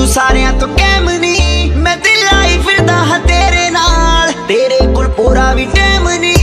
सारियां तो कैम नी, मैं दिल आई फिरदा हां तेरे नाल, तेरे कोल पूरा भी टैम नी।